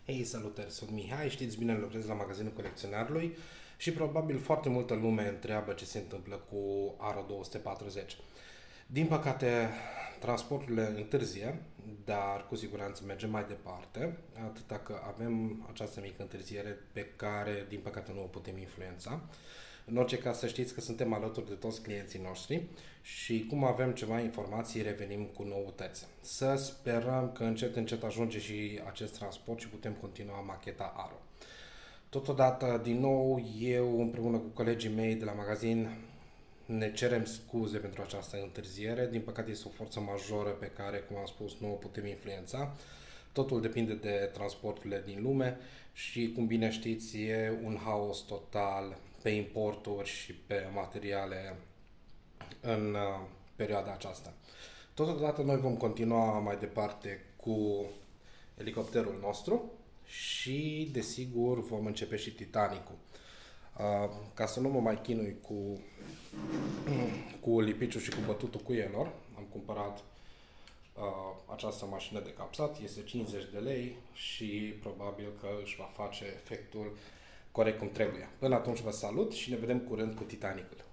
Hei, salutări, sunt Mihai, știți bine, lucrez la magazinul colecționarului și probabil foarte multă lume întreabă ce se întâmplă cu Aro 240. Din păcate, transporturile întârzie, dar cu siguranță mergem mai departe, atâta că avem această mică întârziere pe care, din păcate, nu o putem influența. În orice caz, să știți că suntem alături de toți clienții noștri și cum avem ceva informații, revenim cu noutăți. Să sperăm că încet, încet ajunge și acest transport și putem continua macheta Aro. Totodată, din nou, eu împreună cu colegii mei de la magazin ne cerem scuze pentru această întârziere. Din păcate este o forță majoră pe care, cum am spus, nu o putem influența. Totul depinde de transporturile din lume și, cum bine știți, e un haos total pe importuri și pe materiale în perioada aceasta. Totodată noi vom continua mai departe cu elicopterul nostru și, desigur, vom începe și Titanicul. Ca să nu mă mai chinui cu lipiciul și cu bătutul cuielor, am cumpărat această mașină de capsat, este 50 de lei și probabil că își va face efectul corect cum trebuie. Până atunci vă salut și ne vedem curând cu Titanicul.